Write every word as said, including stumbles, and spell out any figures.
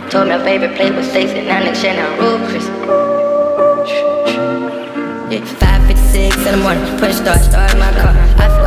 Told me her favorite play was steaks and now next year now roll Chris. Yeah, five fifty-six in the morning, push start, start my car. I